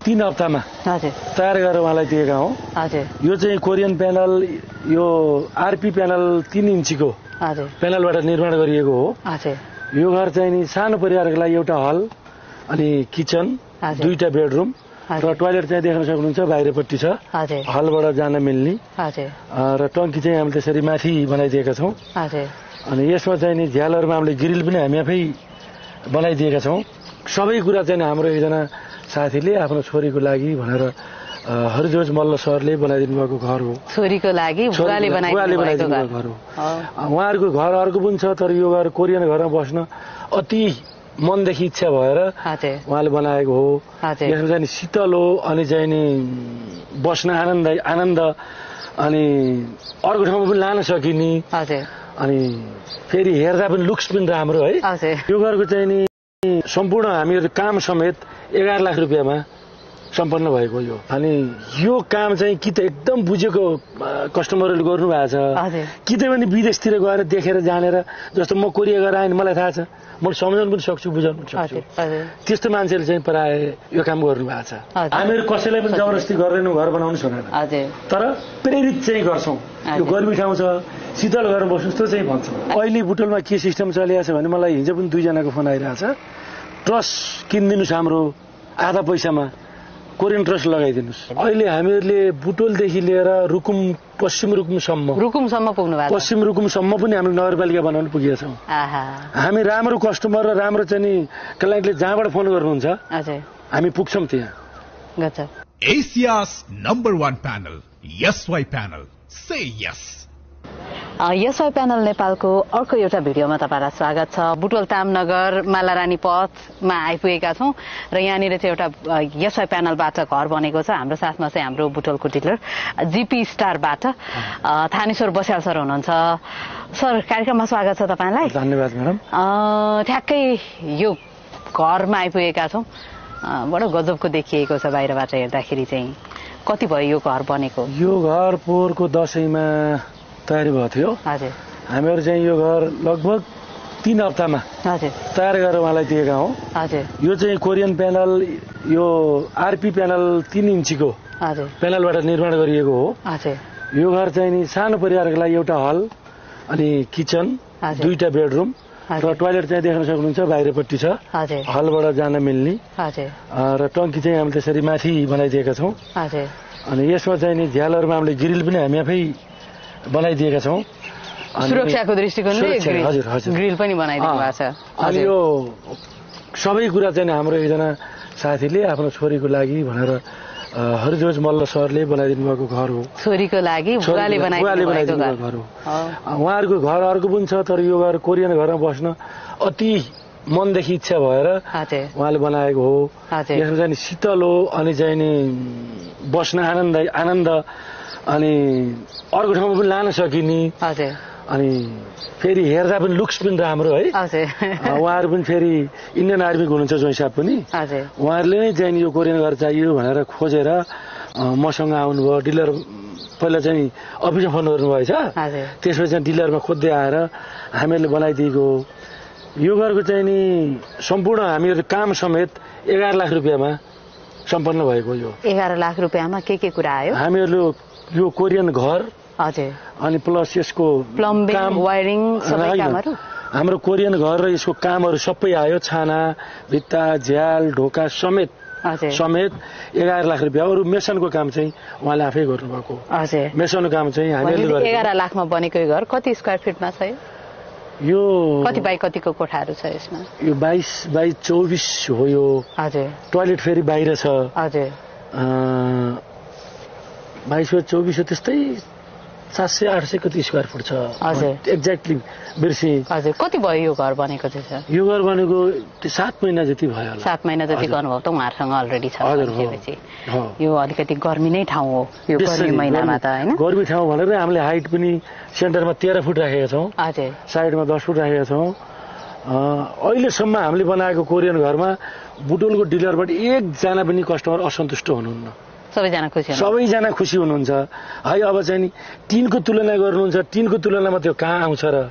3 हप्तामा हजुर तयार गरेर उहाँलाई दिएका हौं। हजुर यो चाहिँ कोरियन प्यानल, यो आरपी प्यानल 3 इन्चीको हजुर प्यानलबाट निर्माण गरिएको हो। हजुर यो घर चाहिँ नि सानो परिवारको लागि एउटा हल अनि किचन, 2टा बेडरुम र टोयलेट चाहिँ देख्न सक्नुहुन्छ बाहिरपट्टि छ। हजुर हलबाट जान मिल्ने हजुर र टंकी चाहिँ हामीले त्यसरी माथि बनाइदिएका छौं। हजुर अनि यसमा चाहिँ नि झ्यालहरुमा हामीले ग्रिल पनि हामी आफै बनाइदिएका छौं। सबै कुरा चाहिँ हाम्रो एकजना साथीले आफ्नो छोरीको लागि भनेर हरिजोज मल्ल सरले बनाइदिनु भएको घर हो। छोरीको लागि बुवाले बनाइदिनु भएको घर हो। उहाँहरुको घर अर्को पनि छ, तर यो घर कोरियन घरमा बस्न अति मनदेखि इच्छा भएर उहाँले बनाएको हो। यसमा चाहिँ शीतल हो अनि चाहिँ नि बस्न आनन्द अनि अर्को ठाउँमा पनि लान सकिने। अनि फेरि हेर्दा पनि लुक्स पनि राम्रो है। यो घरको चाहिँ नि सम्पूर्ण हामीहरु काम समेत 11 लाख रुपैयाँमा सम्पन्न भएको यो। अनि यो काम चाहिँ कि त एकदम बुझेको कस्टमरले गर्नु भएको छ, कि त पनि विदेशतिर गएर देखेर जानेर, जस्तो म कोरिया गएर आएँ मलाई थाहा छ, म सम्झाउन पनि सक्छु, बुझाउन पनि सक्छु। त्यस्तो मान्छेले चाहिँ प्राय यो काम गर्नु भएको छ। हामीहरु कसैलाई पनि जबरजस्ती गर्दैनौं घर बनाउनुस् भनेर, तर प्रेरित चाहिँ गर्छौं। यो गर्मी ठाउँ छ, शीतल गरेर बस्नुस् त चाहिँ भन्छौं। अहिले बुटोलमा के सिस्टम चलिरहेछ भने मलाई हिजो पनि 2 जनाको फोन आइरहेछ, ट्रस किनिदिनुस् हाम्रो आधा पैसामा, कोरियन ट्रस लगाइदिनुस्। अहिले हामीहरुले बुटोलदेखि लिएर रुकुम, पश्चिम रुकुमसम्म पुग्नु भएको छ। पश्चिम रुकुमसम्म पनि हामीले नगरपालिका बनाउन पुगेका छौं। हामी राम्रो कस्टमर र राम्रो चाहिँ नि क्लाइन्टले जहाँबाट फोन गर्नुहुन्छ हामी पुग्छौं त्यहाँ। Asia's #1 panel, YesY Panel. Say yes. YesY panel नेपालको अर्को एउटा भिडियोमा तपाईलाई स्वागत छ। बुटोल तामनगर मालारानी पथमा आइपुगेका छौं र यहाँनिर चाहिँ एउटा YesY प्यानलबाट घर बनेको छ। हाम्रो साथमा चाहिँ हाम्रो बुटोलको डिलर जीपी स्टारबाट थानेश्वर बस्याल सर हुनुहुन्छ। सर, कार्यक्रममा स्वागत छ तपाईलाई। धन्यवाद म्याडम। ठ्याक्कै यो घरमा आइपुगेका छौं, बडो गजबको देखिएको छ बाहिरबाट हेर्दाखेरि चाहिँ। कति भयो यो घर बनेको? यो घर पोहोरको दशैंमा तयारी भएको थियो। हामीहरु चाहिँ यो घर लगभग 3 हप्तामा तयार गरेर उहाँलाई दिएका हौं। यो चाहिँ कोरियन प्यानल, यो आरपी प्यानल 3 इन्चीको प्यानलबाट निर्माण गरिएको हो। यो घर चाहिँ नि सानो परिवारको लागि एउटा हल अनि किचन, 2टा बेडरुम र टोयलेट चाहिँ देख्न सक्नुहुन्छ बाहिरपट्टि छ। हलबाट जान मिल्ने र टंकी चाहिँ हामीले त्यसरी माथि बनाइदिएका छौं। अनि यसमा चाहिँ नि झ्यालहरुमा हामीले ग्रिल पनि हामी आफै बनाइदिएका छौं। सुरक्षाको दृष्टिकोणले ग्रिल पनि बनाइदिनु भएको छ। अनि यो सबै कुरा चाहिँ हाम्रो एकजना साथीले आफ्नो छोरीको लागि भनेर हरिजोज मल्ल सरले बनाइदिनु भएको घर हो। छोरीको लागि बुवाले बनाइदिनु भएको घर हो। उहाँहरुको घर अर्को पनि छ, तर यो घर कोरियन घरमा बस्न अति मनदेखि इच्छा भएर उहाँले बनाएको हो। यसमा चाहिँ शीतल हो अनि चाहिँ नि बस्न आनन्द अनि अर्को ठाउँमा पनि लान सकिने। अनि फेरि हेर्दा पनि लुक्स पनि राम्रो है। उहाँहरु पनि फेरि इन्डियन आर्मीको हुनुहुन्छ जोइ साहब पनि। उहाँहरुले नै चाहिँ यो कोरियन घर चाहियो भनेर खोजेर मसँग आउनुभयो। डिलर पहिला चाहिँ अफिसमा फोन गर्नुभएछ, त्यसपछि चाहिँ डिलरमा खोज्दै आएर हामीहरुले बनाइदिएको। यो घरको चाहिँ नि सम्पूर्ण हामीहरु काम समेत 11 लाख रुपैयाँमा सम्पन्न भएको यो। 11 लाख रुपैयाँमा के कुरा आयो? हामीहरुले यो कोरियन घर अनि प्लस यसको प्लम्बिङ, वायरिङ सबै कामहरु, हाम्रो कोरियन घर र यसको कामहरु सबै आयो। छाना, भित्ता, झ्याल, ढोका समेत 11 लाख रुपैयाँ। अरु मेसनको काम चाहिँ उहाँले आफै गर्नुभएको। मेसनको काम चाहिँ हामीले गरेको। 11 लाखमा बनेको यो घर कति स्क्वायर फिटमा छ? यो कति बाइ कतिको कोठाहरु छ यसमा? यो 22 बाइ 24 हो यो। टोयलेट फेरि बाहिर छ। 22 बाइ 24 हो, त्यस्तै 700-800 कति स्क्वायर फुट छ। एक्ज्याक्टली बिर्से। कति भयो यो घर बनेको चाहिँ? यो घर बनेको 7 महिना जति भयो होला। 7 महिना जति गर्नुभयो त उहाँहरुसँग अलरेडी छ। यो अलिकति गर्मी नै ठाउँ हो यो गर्मी महिनामा त हैन? गर्मी ठाउँ भनेर हामीले हाइट पनि सेन्टरमा 13 फुट राखेका छौं, साइडमा 10 फुट राखेका छौं। अहिलेसम्म हामीले बनाएको कोरियन घरमा बुटोलको डिलरबाट एकजना पनि कस्टमर असन्तुष्ट हुनुहुन्न। सबैजना खुसी हुनुहुन्छ है। अब चाहिँ नि टिनको तुलना गर्नुहुन्छ, टिनको तुलनामा त्यो कहाँ आउँछ र?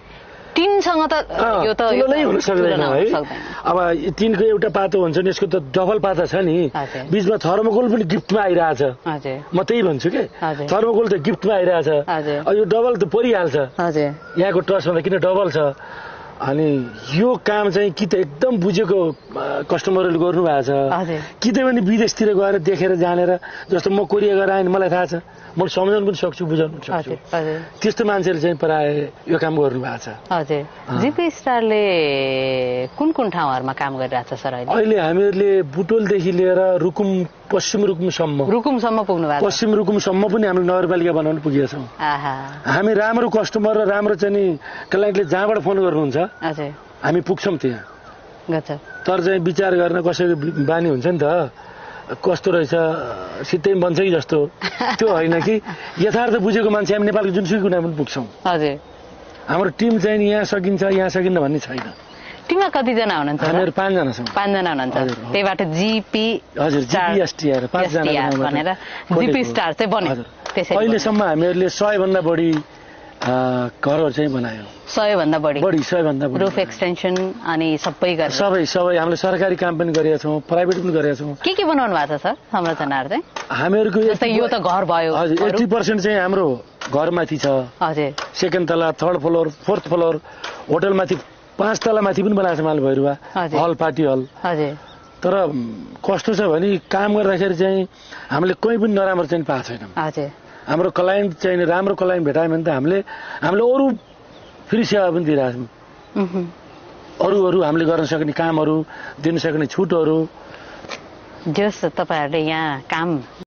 टिनसँग त यो त नै हुन सक्दैन है। अब टिनको एउटा पातो हुन्छ नि, यसको त डबल पाता छ नि, बीचमा थर्मोकोल पनि गिफ्टमा आइरहेछ। म त्यही भन्छु के, थर्मोकोल त गिफ्टमा आइरहेछ, यो डबल त परिहाल्छ। यहाँको ट्रस्टमा त किन डबल छ? अनि यो काम चाहिँ कि त एकदम बुझेको कस्टमरहरूले गर्नु भएको छ, कि त पनि विदेशतिर गएर देखेर जानेर, जस्तो म कोरिया गएर आएँ मलाई थाहा छ, म सम्झाउनु पनि सक्छु, बुझाउनु पनि सक्छु, त्यस्तो मान्छेले चाहिँ प्राय यो काम गर्नु भएको छ। हजुर, जिपी स्टारले कुन कुन ठाउँहरूमा काम गरिरहेछ सर अहिले? अहिले हामीहरूले बुटोलदेखि लिएर पश्चिम रुकुमसम्म पुग्नु भएको छ। पश्चिम रुकुमसम्म पनि हामीले नगरपालिका बनाउन पुगेका छौँ। हामी राम्रो कस्टमर र राम्रो चाहिँ नि क्लाइन्टले जहाँबाट फोन गर्नुहुन्छ हामी पुग्छौँ त्यहाँ। तर चाहिँ विचार गर्न कसैको बानी हुन्छ नि त, कस्तो रहेछ सित्तै बन्छ कि जस्तो, त्यो होइन कि यथार्थ बुझेको मान्छे हामी नेपालको जुनसुकै कुना पनि पुग्छौँ। हाम्रो टिम चाहिँ यहाँ सकिन्छ यहाँ सकिन्न भन्ने छैन। टिममा कतिजना हुनुहुन्छ? हामीहरू 5 जना छौँ। 5 जना हुनुहुन्छ, त्यहीबाट जिपी एसटीआर 5 जना भनेर जिपी स्टार चाहिँ बन्यो। अहिलेसम्म हामीहरूले 100 भन्दा बढी घरहरू चाहिँ बनायो। 100 भन्दा बढी? 100 भन्दा बढी। रुफ एक्सटेन्सन अनि सबै गरेर? सबै हामीले सरकारी काम पनि गरेका छौँ, प्राइभेट पनि गरेका छौँ। के बनाउनु भएको छ सर संरचनाहरू चाहिँ? हामीहरूको जस्तै यो त घर भयो। हजुर, 80% चाहिँ हाम्रो घरमाथि छ। हजुर, सेकेन्ड तला, थर्ड फ्लोर, फोर्थ फ्लोर, होटलमाथि 5 तला माथि पनि बनाएको छ माल भैरुवा हल, पार्टी हल। हजुर, तर कस्तो छ भने काम गर्दाखेरि चाहिँ हामीले कोही पनि नराम्रो चाहिँ पाएको छैनौँ। हजुर, हाम्रो क्लाइन्ट चाहिँ राम्रो क्लाइन्ट भेटायो भने त हामीले अरू फ्री सेवा पनि दिइरहेछौँ। अरू हामीले गर्न सक्ने कामहरू, दिन सक्ने छुटहरू। जस तपाईहरुले यहाँ काम